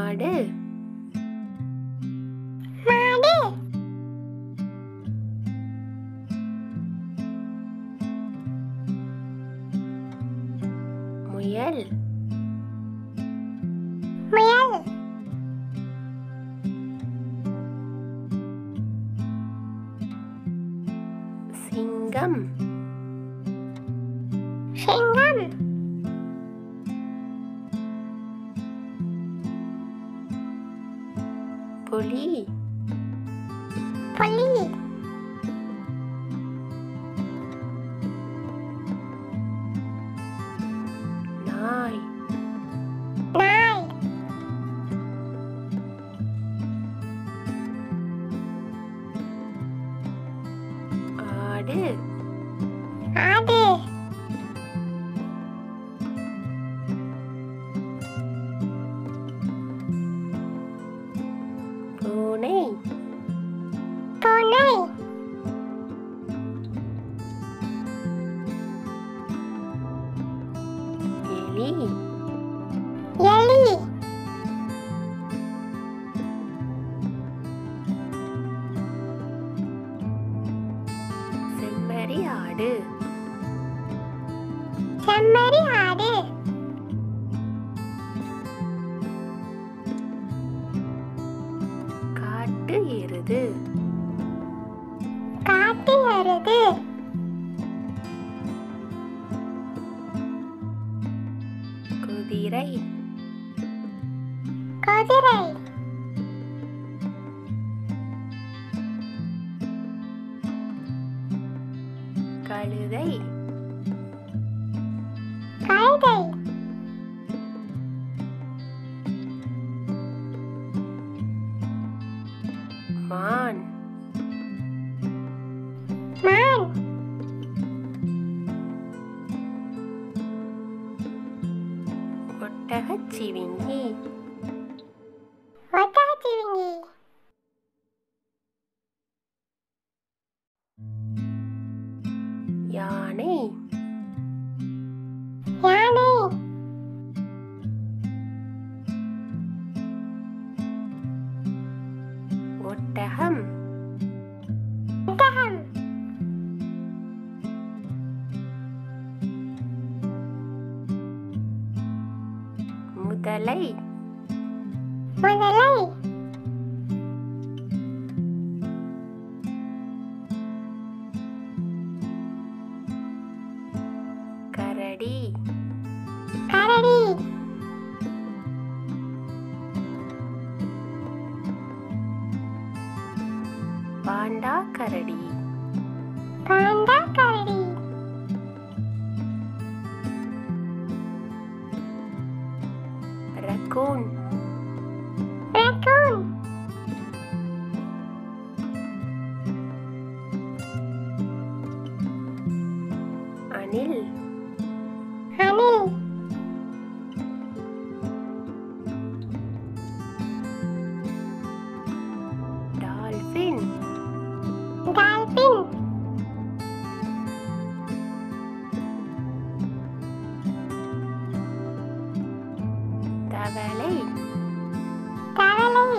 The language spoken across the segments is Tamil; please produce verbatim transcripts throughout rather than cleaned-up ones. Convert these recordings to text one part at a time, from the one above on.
மாடு மாடு முயல் முயல் சிங்கம் சிங்கம் புலி புலி நாய் நாய் ஆடு ஆடு பூனை பூனை எலி எலி செம்மறி ஆடு செம்மறி ஆடு காட்டு எருது காட்டு எருது குதிரை குதிரை கழுதை கழுதை மான் மான் ஒட்டகச்சிவிங்கி ஒட்டகச்சிவிங்கி யானை யானை ஒட்டகம் ஒட்டகம் முதலை முதலை கரடி கரடி பாண்டா கரடி பாண்டா கரடி ரக்கூன் ரக்கூன் அணில் அணில் டால்பின் டால்பின் தவளை தவளை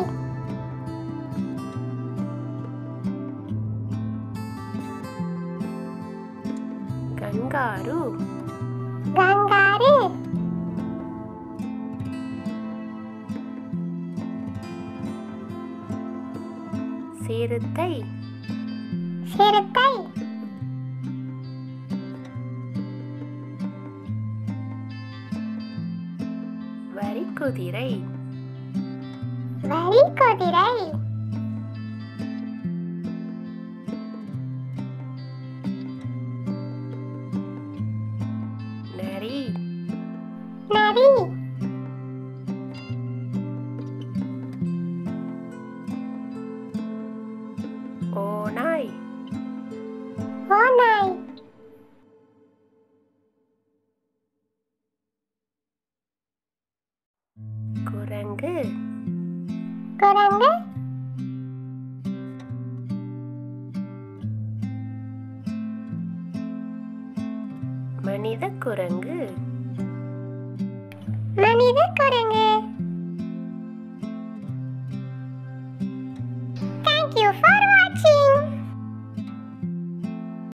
கங்காரு கங்காரு சிறுத்தை சிறுத்தை வரிக்குதிரை வரிக்குதிரை நரி நரி ஓநாய் ஓநாய் குரங்கு குரங்கு மனித குரங்கு மனித குரங்கு Thank you for watching.